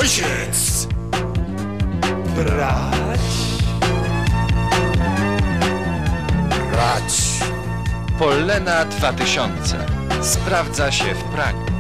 Ojciec! Brać? Brać. Pollena 2000. Sprawdza się w praniu.